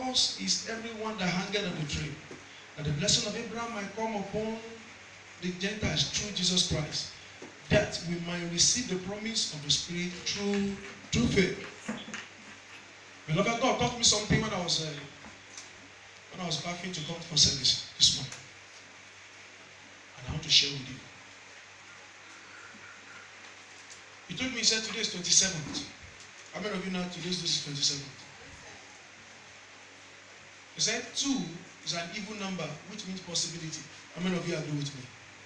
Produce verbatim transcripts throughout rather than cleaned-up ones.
Famous is everyone that hangeth on the tree, that the blessing of Abraham might come upon the Gentiles through Jesus Christ, that we might receive the promise of the Spirit through, through faith. Beloved, God taught me something when I was uh, when I was packing to come for service this morning, and I want to share with you. He told me, he said, today is twenty-seventh. How many of you know today is twenty-seventh? He said, two is an even number, which means possibility. How many of you agree with me?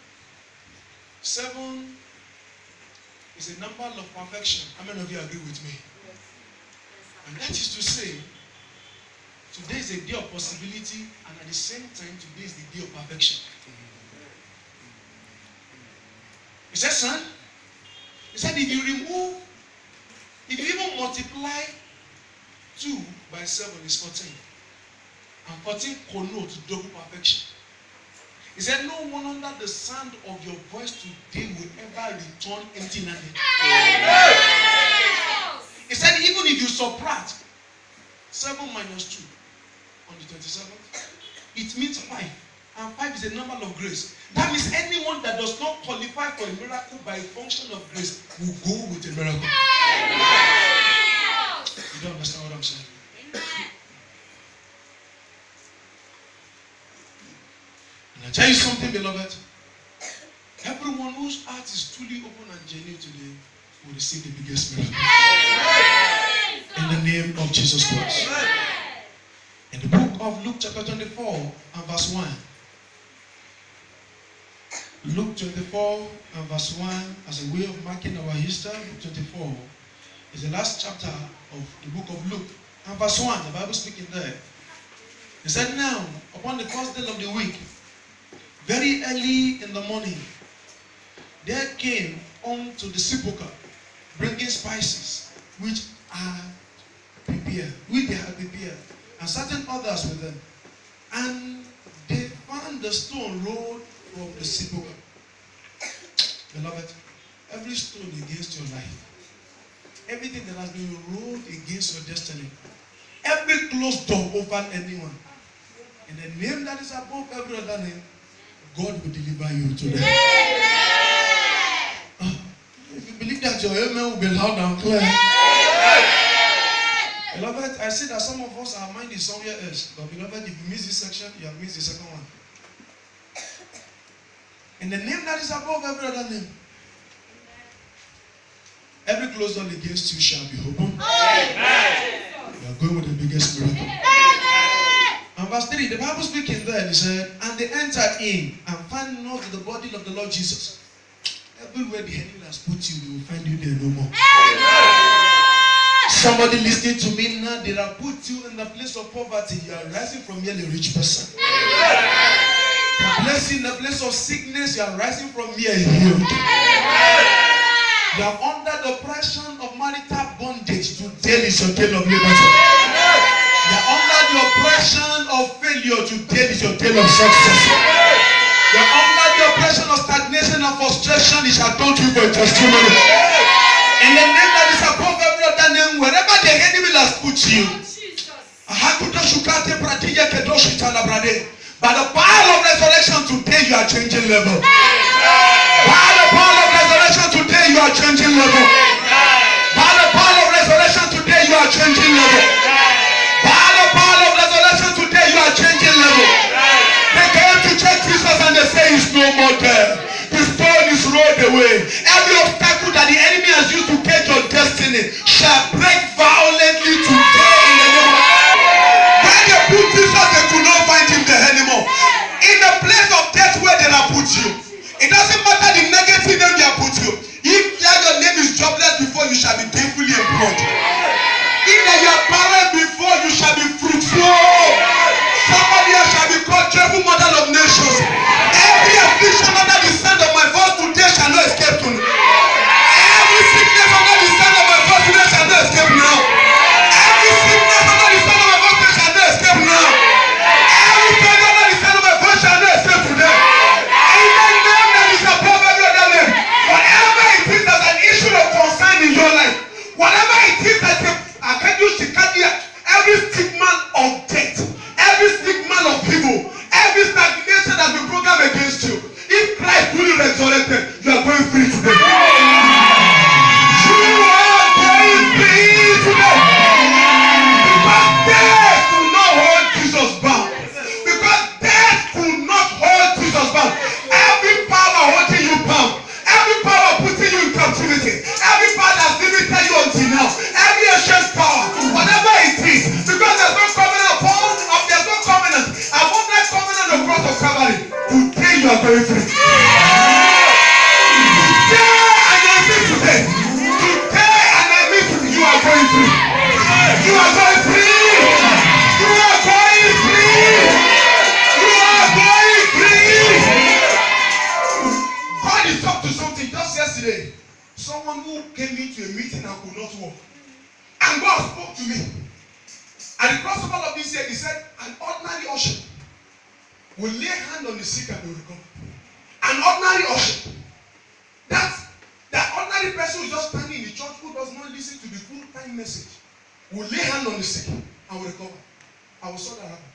Seven is a number of perfection. How many of you agree with me? Yes. And that is to say, today is a day of possibility, and at the same time, today is the day of perfection. He said, son, he said, if you remove, if you even multiply two by seven is fourteen. And fourteen connotes double perfection. He said, no one under the sound of your voice today will ever return empty-handed. He said, even if you subtract seven minus two on the twenty-seventh, it means five. And five is a number of grace. That means anyone that does not qualify for a miracle by function of grace will go with a miracle. You don't understand what I'm saying? And I tell you something, beloved. Everyone whose heart is truly open and genuine today will receive the biggest miracle. In the name of Jesus Christ. In the book of Luke chapter twenty-four and verse one. Luke twenty-four and verse one, as a way of marking our history. Luke twenty-four is the last chapter of the book of Luke. And verse one, the Bible speaking there. He said, now, upon the first day of the week, very early in the morning, there came unto the sepulchre, bringing spices, which are prepared, which they had prepared, and certain others with them. And they found the stone rolled from the sepulchre. Beloved, every stone against your life, everything that has been rolled against your destiny, every closed door over anyone, in the name that is above every other name, God will deliver you today. Uh, if you believe that, your amen will be loud and clear. Beloved, I see that some of us, our mind is somewhere else. But beloved, if you miss this section, you have missed the second one. In the name that is above every other name, every closed door against you shall be opened. You are going with the biggest miracle. And verse three, the Bible speaking there, he said, and they entered in and found not the body of the Lord Jesus. Everywhere the enemy has put you, they will find you there no more. Somebody listening to me now, they have put you in the place of poverty. You are rising from here a rich person. The place in the place of sickness, you are rising from here healed. You are under the oppression of marital bondage. Today is your day of liberty. You are under the oppression of failure. Today is your day of success. You are under the oppression of stagnation and frustration. It shall turn you for a testimony. In the name that is above every other name, wherever the enemy has put you, by the power of resurrection today, you are changing level. By the power of resurrection today, you are changing level. By the power of resurrection today, you are changing level. By the power of resurrection today, you are changing level. They came to check Jesus and they say he's no more there. The stone is rolled away. Every obstacle that the enemy has used to take your destiny shall break violently today in the name of God. When they put Jesus, they could not find him there anymore. In the place of death where they have put you, it doesn't matter the negative name they have put you. If your name is jobless before, you shall be gainfully employed. If you are barren before, you shall be fruitful. Somebody else shall be called joyful mother of nations. Every affliction under the sound of my voice today shall not escape to me. Every sickness under the sound of my voice today shall not escape now. Every sickness under the sound of my voice today shall not escape now. Every pain under the sound of my voice shall not escape today. In the name that is above every other name, whatever it is that's an issue of concern in your life, whatever it is that I can use to carry every stigma of death, And across all of this here, he said, an ordinary usher will lay hand on the sick and they will recover. An ordinary usher. That's the ordinary person who is just standing in the church who does not listen to the full-time message will lay hand on the sick and will recover. I will saw that happen.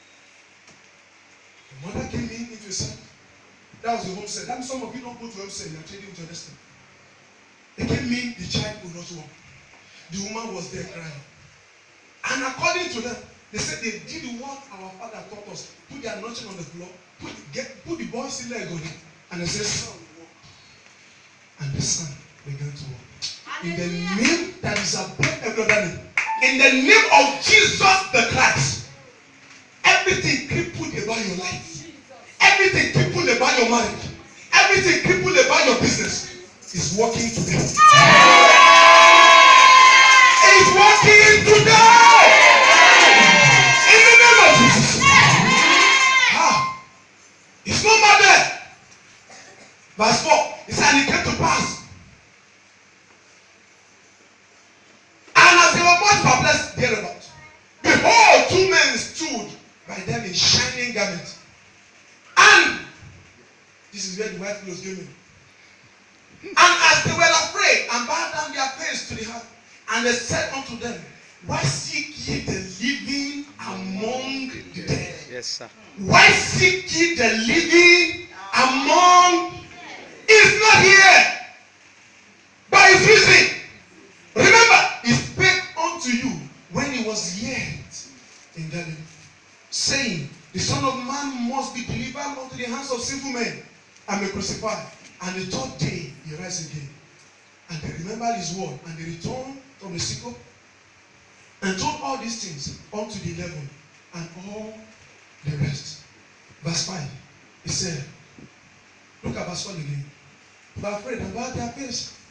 The mother came in into a service. That was the home set. That means some of you don't go to home set. You are trading with your destiny. They came in, the child could not walk. The woman was there crying. And according to them, they said they did what our father taught us. Put the anointing on the floor, put, get, put the boy's leg on it, and they said, son, walk. And the son began to walk. In the name that is above every other name. In the name of Jesus the Christ. Everything crippled about your life. Everything crippled about your marriage. Everything crippled about your business is working today. It's working today. In the name of Jesus. Ah, it's no more there. Verse four. It said, and it came to pass. And as they were much perplexed thereabout, behold, two men stood by them in shining garments. And this is where the white clothes came in. And as they were afraid and bowed down their face to the earth, and they said unto them, why seek ye the living among the dead? Yes, sir. Why seek ye the living among? Is not here, but is risen. Remember, he spake unto you when he was yet in Galilee, saying, the Son of Man must be delivered unto the hands of sinful men and be crucified. And the third day he rise again. And they remembered his word, and they returned from the sickle and told all these things unto the eleven and all the rest. Verse five, he said, look at verse one again. They were afraid and bowed their face